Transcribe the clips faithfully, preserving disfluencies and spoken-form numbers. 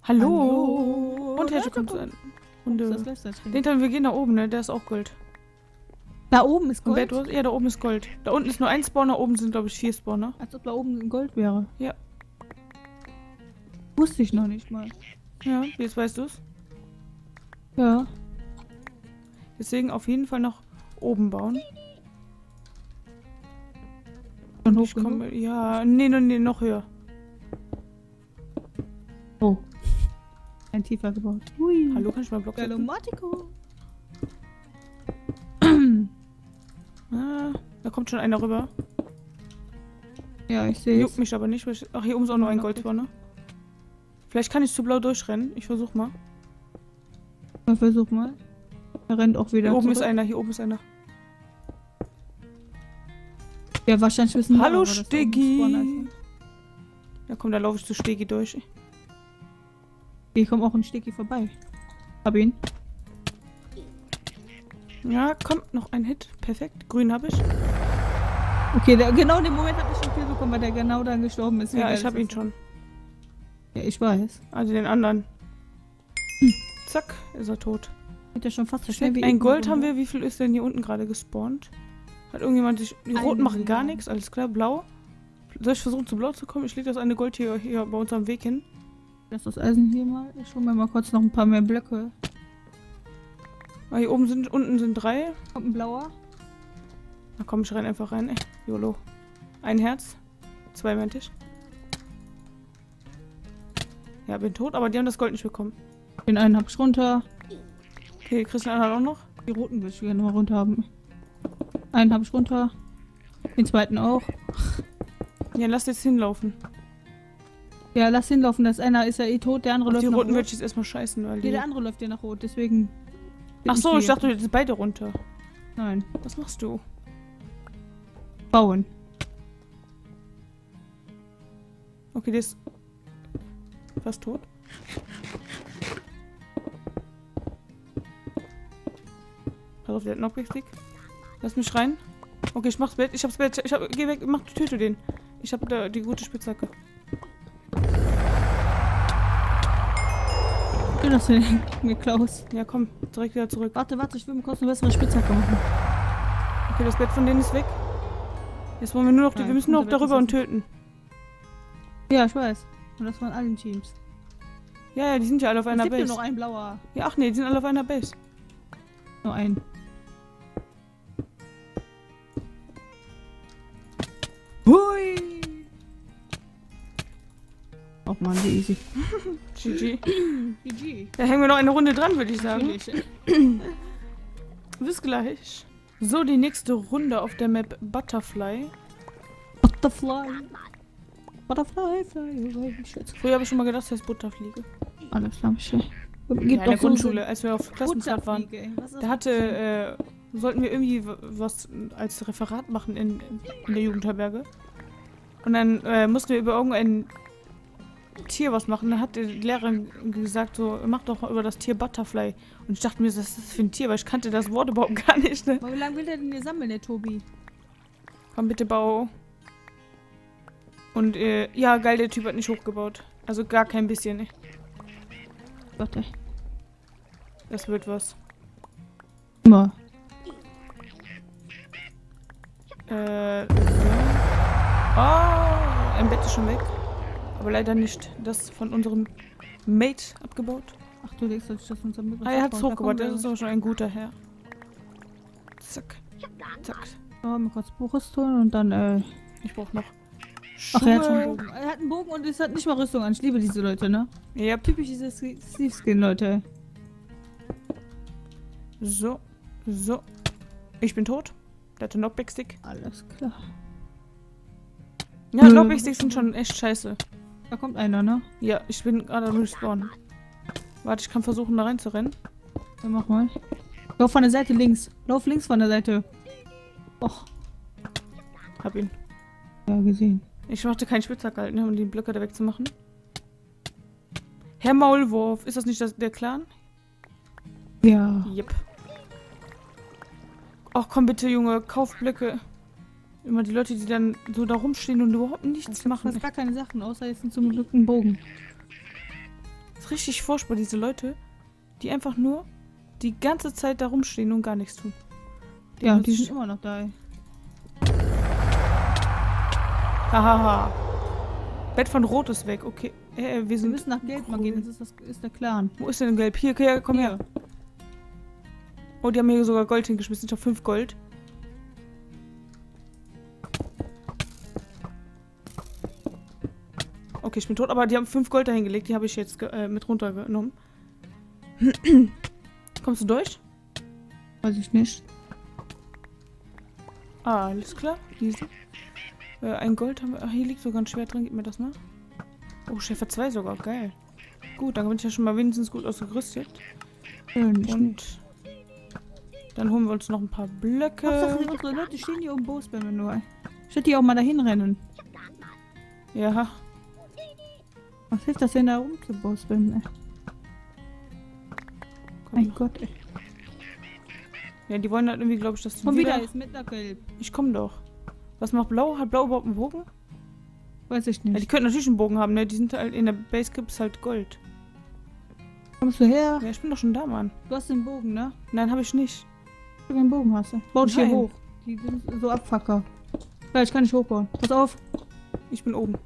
Hallo. Hallo. Und Herrscher kommt an. Und Das äh, lässt er trinken. den dann, wir gehen nach oben, ne? Der ist auch Gold. Da oben ist Und Gold? wer, du, ja, da oben ist Gold. Da unten ist nur ein Spawner, oben sind, glaube ich, vier Spawner. Als ob da oben Gold wäre. Ja. Wusste ich noch nicht mal. Ja, jetzt weißt du es. Ja. Deswegen auf jeden Fall noch oben bauen. Schon hoch Ich komme, ja, nee, nee, nee, noch höher. Oh. Ein tiefer gebaut. Hui. Hallo, kann ich mal Block setzen? Galomatico. Ah, da kommt schon einer rüber. Ja, ich sehe Juckt es. mich aber nicht. Weil ich, ach, hier oben ist auch noch ein Goldspawner. Vielleicht kann ich zu blau durchrennen. Ich versuch mal. Ja, versuch mal. Er rennt auch wieder Hier oben zurück. ist einer, hier oben ist einer. Ja, wahrscheinlich wissen wir Hallo, aber, dass da oben Steggi. Spawner ist. Ja, komm, da laufe ich zu Stegi durch. Hier kommt auch ein Steggi vorbei. Hab ihn. Ja, kommt noch ein Hit. Perfekt. Grün habe ich. Okay, der, genau in dem Moment habe ich schon viel bekommen, weil der genau dann gestorben ist. Wie Ja, geil ich ist habe das ihn denn? schon. Ja, ich weiß. Also den anderen. Zack, ist er tot. Geht ja schon fast so schnell wie Ein ich Gold mal haben runter. wir. Wie viel ist denn hier unten gerade gespawnt? Hat irgendjemand sich... Die Ein Roten machen gar Million. nichts. Alles klar, blau. Soll ich versuchen, zu blau zu kommen? Ich lege das eine Gold hier, hier bei uns am Weg hin. Lass das Eisen hier mal. Ich hole mir mal kurz noch ein paar mehr Blöcke. Ah, hier oben sind... Unten sind drei. Kommt ein blauer. Na komm, ich renn einfach rein. Ey, YOLO. Ein Herz. Zwei meinte ich. Ja, bin tot, aber die haben das Gold nicht bekommen. Den einen hab ich runter. Okay, kriegst du den anderen auch noch? Die roten will ich gerne mal runter haben. Einen hab ich runter. Den zweiten auch. Ja, lass jetzt hinlaufen. Ja, lass hinlaufen. Das einer ist ja eh tot, der andere Auf läuft die nach Roten rot. würde ich jetzt erstmal scheißen, weil Nee, die... der andere läuft ja nach rot, deswegen... bin Ach so, ich hier. dachte, jetzt sind beide runter. Nein. Was machst du? Bauen. Okay, der ist fast tot. Pass auf, der hat einen Objektiv. Lass mich rein. Okay, ich mach's Bett. Ich hab's Bett. Ich hab, geh weg, mach, töte den. Ich hab da die gute Spitzhacke. Schön, dass du den mir klaust. Ja, komm, direkt wieder zurück. Warte, warte, ich will mir kurz eine bessere Spitzhacke machen. Okay, das Bett von denen ist weg. Jetzt wollen wir nur noch, die, Nein, wir müssen nur noch unser Bett darüber und ist töten. Ja, ich weiß. Und das waren allen Teams. Ja, ja, die sind ja alle auf Es einer gibt nur Base. noch ein blauer. Ja, ach nee, die sind alle auf einer Base. Nur ein. Hui! Och man, wie easy. G G. G G. Da hängen wir noch eine Runde dran, würde ich sagen. Natürlich. Bis gleich. So, die nächste Runde auf der Map Butterfly. Butterfly. Butterfly, fly away. Shit. Früher habe ich schon mal gedacht, das heißt Butterfliege. Alles klar, mich Gibt Ja, in der doch so Grundschule, als wir auf Klassenfahrt waren. Butterfliege, ey. Was ist das Da hatte, äh, sollten wir irgendwie w- was als Referat machen in, in der Jugendherberge. Und dann äh, mussten wir über irgendein Tier was machen. Dann hat die Lehrerin gesagt, so, mach doch mal über das Tier Butterfly. Und ich dachte mir, was ist das für ein Tier? Weil ich kannte das Wort überhaupt gar nicht, ne? Aber wie lange will der denn hier sammeln, der Tobi? Komm bitte, bau. Und, äh, ja, geil, der Typ hat nicht hochgebaut. Also gar kein bisschen, ne? Warte. Das wird was. Immer. Äh, so. Oh, ein Bett ist schon weg. Aber leider nicht das von unserem Mate abgebaut. Ach du legst das unser Mikro. Ah, er hat es hochgebaut, das ist aber schon ein guter Herr. Zack. Zack. So, mal kurz Buchrüstung und dann, äh... Ich brauch noch Ach, er hat schon einen Schuhe. Bogen. Er hat einen Bogen und es hat nicht mal Rüstung an. Ich liebe diese Leute, ne? Ja, Typisch diese Steve-Skin-Leute. so, so. Ich bin tot. Der hatte Knockback-Stick. Alles klar. Ja, Äh, Knockback-Sticks sind schon echt scheiße. Da kommt einer, ne? Ja, ich bin gerade am Respawnen. Warte, ich kann versuchen, da reinzurennen. Ja, mach mal. Lauf von der Seite links. Lauf links von der Seite. Och. Hab ihn. Ja, gesehen. Ich machte keinen Spitzhack halt, ne, um die Blöcke da wegzumachen. Herr Maulwurf, ist das nicht das, der Clan? Ja. Yep. Ach komm bitte, Junge, kauf Blöcke. Immer die Leute, die dann so da rumstehen und überhaupt nichts Ich machen. mach gar keine Sachen, außer jetzt zum Glück einen Bogen. Das richtig furchtbar, diese Leute, die einfach nur die ganze Zeit da rumstehen und gar nichts tun. Die Ja, muss die ich- sind immer noch da. Ey. Hahaha. Bett von Rot ist weg, okay. Äh, wir Wir sind... müssen nach Gelb mal gehen, das ist, das ist der Clan. Wo ist denn Gelb? Hier, hier, komm her. Oh, die haben hier sogar Gold hingeschmissen. Ich habe fünf Gold. Okay, ich bin tot, aber die haben fünf Gold dahingelegt. Die habe ich jetzt äh, mit runtergenommen. Kommst du durch? Weiß ich nicht. Ah, alles klar. Easy. Äh, ein Gold haben wir... Ach, hier liegt sogar ein Schwert drin. Gib mir das mal. Oh, Schäfer zwei sogar. Geil. Gut, dann bin ich ja schon mal wenigstens gut ausgerüstet. Schön. Und dann holen wir uns noch ein paar Blöcke. Hauptsache, unsere Leute stehen hier um Bosbämme nur. Ich hätte die auch mal dahin rennen. Ja. Was hilft das denn da rumzubosbämmen, ey? Mein Gott, ey. Ja, die wollen halt irgendwie, glaube ich, dass du Komm wieder... wieder, ist Mittelgelb. Ich komm doch. Was macht Blau? Hat Blau überhaupt einen Bogen? Weiß ich Ja, die nicht. könnten natürlich einen Bogen haben, ne? Die sind halt in der Base gibt's halt Gold. Kommst du her? Ja, ich bin doch schon da, Mann. Du hast den Bogen, ne? Nein, habe ich nicht. Du den Bogen hast du. Bau dich hier Nein. hoch. Die sind so Abfucker. Ja, ich kann nicht hochbauen. Pass auf. Ich bin oben.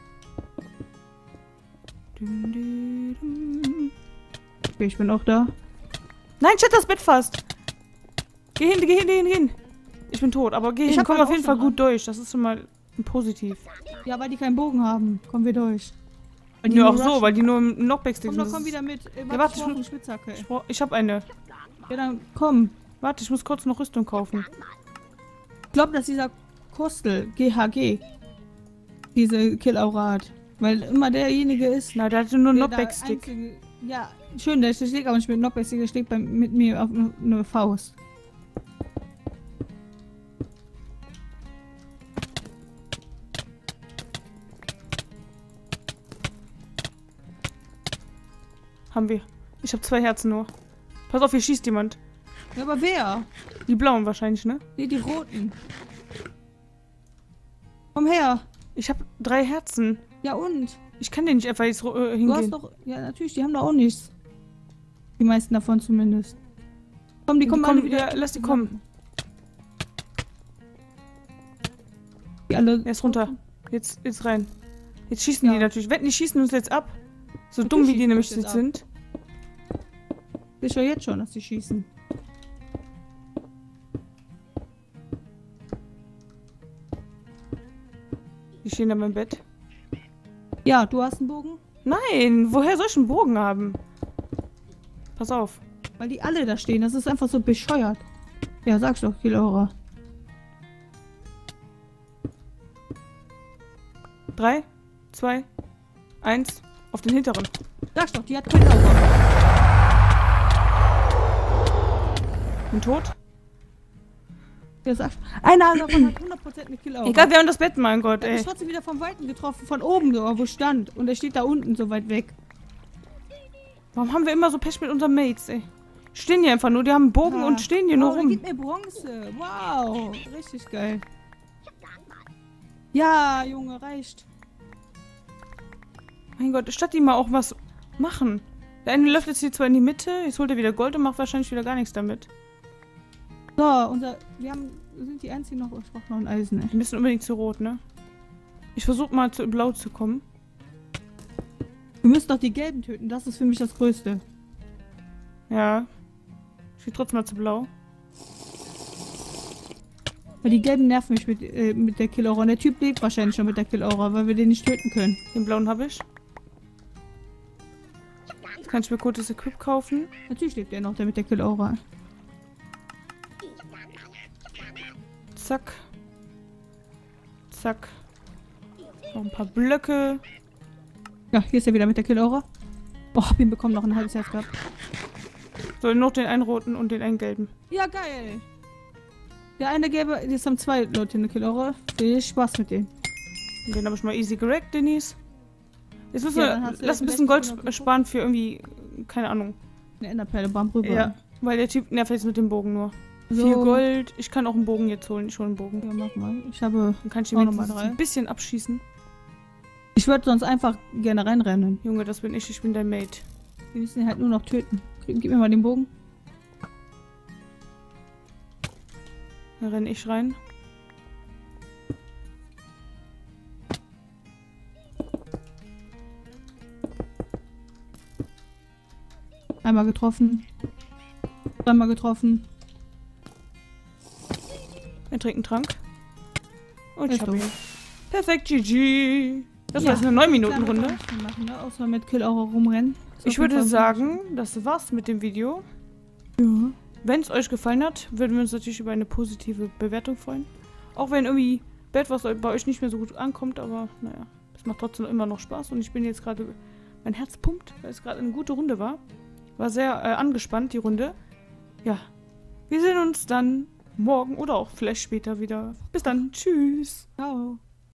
Dum, dum, dum. Okay, ich bin auch da. Nein, shit, das Bett fast. Geh hin, geh hin, geh hin, geh hin. Ich bin tot, aber geh Ich hin. hab Komm gerade auf jeden auch Fall schon gut durch. Das ist schon mal ein Positiv. Ja, weil die keinen Bogen haben. Kommen wir durch. Weil die Ja, nur auch so, rushen. weil die nur im Knockback-Stick Komm sind. doch, Das komm ist- wieder mit. Äh, warte, warte, ich ich brauch muss- eine Spitzhacke. Ich, brauch- ich hab eine. Ja, dann komm. Warte, ich muss kurz noch Rüstung kaufen. Ich glaube, dass dieser Kostel, G H G, diese Kill-Aura hat. Weil immer derjenige ist, Na, der hatte nur einen der da Knockback-Stick. einzige- Ja, schön, der schlägt aber nicht mit Knockback-Stick, der schlägt bei, mit mir auf eine, eine Faust. Haben wir. Ich habe zwei Herzen nur. Pass auf, hier schießt jemand. Ja, aber wer? Die blauen wahrscheinlich, ne? Nee, die roten. Komm her. Ich habe drei Herzen. Ja und? Ich kann den nicht einfach jetzt äh, hingehen. Du hast doch... Ja, natürlich, die haben da auch nichts. Die meisten davon zumindest. Komm, die Die kommen kommen- alle wieder... ja, lass die kommen. Die alle... Er ist runter. Jetzt, jetzt rein. Jetzt schießen Ja. die natürlich. Wetten, die schießen uns jetzt ab. So Natürlich dumm wie die schießen nämlich uns jetzt jetzt ab. sind. Ich höre jetzt schon, dass die schießen. Die stehen da beim Bett. Ja, du hast einen Bogen? Nein, woher soll ich einen Bogen haben? Pass auf. Weil die alle da stehen. Das ist einfach so bescheuert. Ja, sag's doch, Kilaura. Drei, zwei, eins. Auf den hinteren. Sag's doch, die hat Kilaura. Bin tot. Ja, sag's. Einer davon hat hundert Prozent eine Kilaura. Egal, wer und das Bett, mein Gott, Er hat mich ey. trotzdem wieder vom Weiten getroffen, von oben, so, wo stand. Und er steht da unten so weit weg. Warum haben wir immer so Pech mit unseren Mates, ey? Stehen hier einfach nur, die haben einen Bogen Ah. und stehen hier nur Oh, der rum. gibt mir Bronze. Wow, richtig geil. Ja, Junge, reicht. Mein Gott, statt die mal auch was machen. Der eine läuft jetzt hier zwar in die Mitte, jetzt holt er wieder Gold und macht wahrscheinlich wieder gar nichts damit. So, unser, wir haben, wir sind die einzigen noch, ich brauch noch ein Eisen, ey. Wir müssen unbedingt zu Rot, ne? Ich versuche mal zu Blau zu kommen. Wir müssen doch die Gelben töten, das ist für mich das Größte. Ja. Ich will trotzdem mal zu Blau. Weil die Gelben nerven mich mit, äh, mit der Kill-Aura. Und der Typ lebt wahrscheinlich schon mit der Kill-Aura, weil wir den nicht töten können. Den blauen habe ich. Jetzt kann ich mir kurz das Equip kaufen. Natürlich lebt er noch, der mit der Kill-Aura. Zack. Zack. Noch ein paar Blöcke. Ja, hier ist er wieder mit der Kill-Aura. Oh, hab ihn bekommen, noch ein halbes Herz gehabt. So, noch den einen roten und den einen gelben. Ja, geil. Der eine gelbe, jetzt haben zwei Leute eine Kill-Aura. Viel Spaß mit denen. Den habe ich mal easy gerackt, Denise. Jetzt müssen Ja, wir, dann hast du lass ein vielleicht bisschen Gold noch sp- geguckt. sparen für irgendwie, keine Ahnung. Eine Enderperle, bam, rüber. Ja, weil der Typ nervt jetzt mit dem Bogen nur. So. Viel Gold. Ich kann auch einen Bogen jetzt holen. Ich hole einen Bogen. Ja, mach mal. Ich habe... Dann kann ich Auch ihn noch mal wenigstens drei. ein bisschen abschießen. Ich würde sonst einfach gerne reinrennen. Junge, das bin ich. Ich bin dein Mate. Wir müssen ihn halt nur noch töten. Gib mir mal den Bogen. Da renne ich rein. Einmal getroffen. Zweimal getroffen. Er trinkt einen Trank. Und ich Ist hab ihn. doof. Perfekt, G G. Das Ja, war jetzt eine neun Minuten Runde. Machen, ne? Außer mit Kill auch rumrennen. Ist Ich auf jeden würde Fall sagen, das war's mit dem Video. Ja. Wenn es euch gefallen hat, würden wir uns natürlich über eine positive Bewertung freuen. Auch wenn irgendwie Bad Wars bei euch nicht mehr so gut ankommt, aber naja, es macht trotzdem immer noch Spaß und ich bin jetzt gerade, mein Herz pumpt, weil es gerade eine gute Runde war. War sehr äh, angespannt, die Runde. Ja, wir sehen uns dann morgen oder auch vielleicht später wieder. Bis dann, tschüss. Ciao.